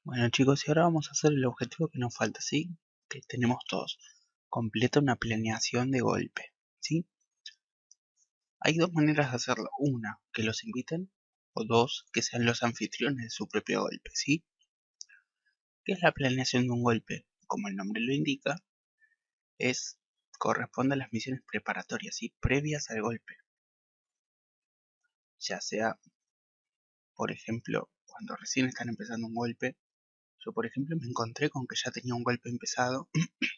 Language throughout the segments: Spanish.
Bueno chicos, y ahora vamos a hacer el objetivo que nos falta, ¿sí? Que tenemos todos. Completa una planeación de golpe, ¿sí? Hay dos maneras de hacerlo. Una, que los inviten, o dos, que sean los anfitriones de su propio golpe, ¿sí? ¿Qué es la planeación de un golpe? Como el nombre lo indica, corresponde a las misiones preparatorias, ¿sí? Previas al golpe. Ya sea, por ejemplo, cuando recién están empezando un golpe. Yo, por ejemplo, me encontré con que ya tenía un golpe empezado.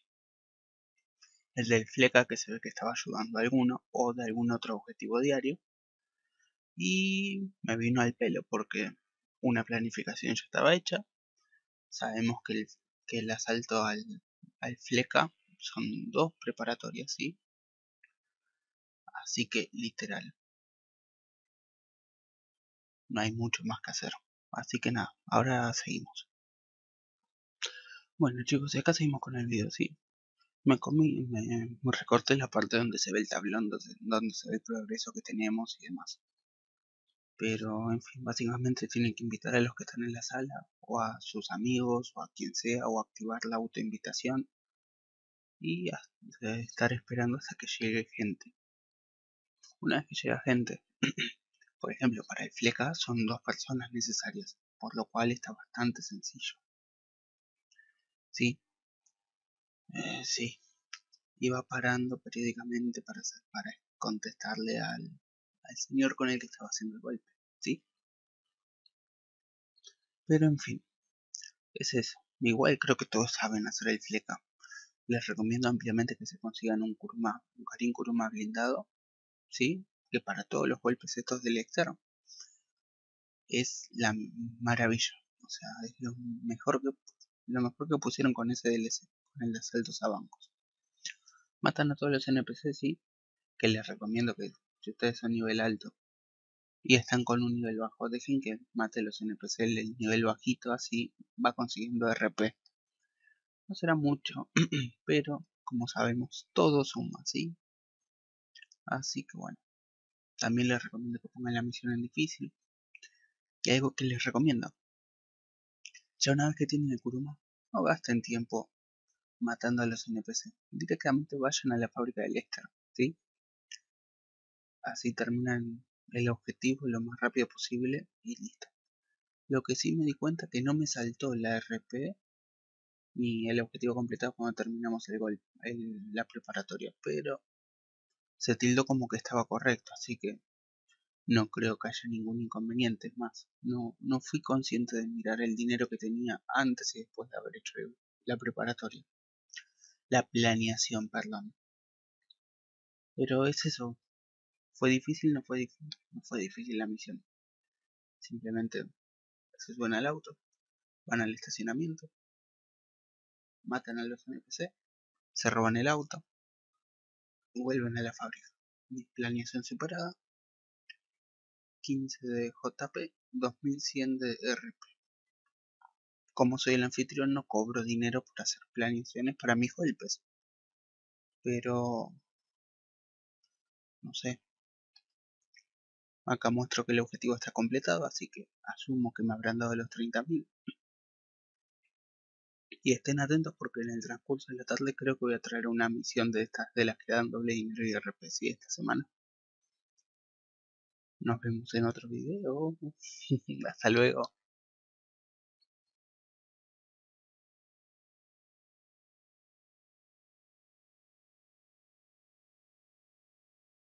El del fleca, que se ve que estaba ayudando a alguno o de algún otro objetivo diario, y me vino al pelo porque una planificación ya estaba hecha. Sabemos que el asalto al fleca son dos preparatorias, ¿sí? Así que literal, no hay mucho más que hacer. Así que nada, ahora seguimos. Bueno chicos, y acá seguimos con el video, ¿sí? Me recorté la parte donde se ve el tablón, donde se ve el progreso que tenemos y demás. Pero en fin, básicamente tienen que invitar a los que están en la sala o a sus amigos o a quien sea o activar la autoinvitación y estar esperando hasta que llegue gente. Una vez que llega gente, por ejemplo para el fleca son dos personas necesarias, por lo cual está bastante sencillo. Sí, sí, iba parando periódicamente para contestarle al señor con el que estaba haciendo el golpe, ¿sí? Pero en fin, es eso. Igual creo que todos saben hacer el fleca. Les recomiendo ampliamente que se consigan un Karin Kuruma blindado, ¿sí? Que para todos los golpes estos del externo es la maravilla. O sea, es lo mejor que pusieron con ese DLC, con el de asaltos a bancos. Matan a todos los NPC, sí, que les recomiendo que si ustedes son nivel alto y están con un nivel bajo, dejen que mate los NPC el nivel bajito, así va consiguiendo RP. No será mucho, pero como sabemos, todo suma, ¿sí? Así que bueno. También les recomiendo que pongan la misión en difícil. Y algo que les recomiendo. Ya una vez que tienen el Kuruma, no gasten tiempo matando a los NPC. Directamente vayan a la fábrica de Lester, ¿sí? Así terminan el objetivo lo más rápido posible y listo. Lo que sí me di cuenta que no me saltó la RP ni el objetivo completado cuando terminamos la preparatoria, pero se tildó como que estaba correcto, así que no creo que haya ningún inconveniente. Más, no fui consciente de mirar el dinero que tenía antes y después de haber hecho la preparatoria. La planeación, perdón. Pero es eso. ¿Fue difícil? No fue difícil. No fue difícil la misión. Simplemente se suben al auto, van al estacionamiento, matan a los NPC, se roban el auto, vuelven a la fábrica. Mi planeación superada. 15 de JP, 2100 de RP. Como soy el anfitrión, no cobro dinero por hacer planeaciones para mis golpes. Pero, no sé. Acá muestro que el objetivo está completado, así que asumo que me habrán dado los 30.000. Y estén atentos porque en el transcurso de la tarde creo que voy a traer una misión de estas, de las que dan doble dinero y RPC esta semana. Nos vemos en otro video. Hasta luego.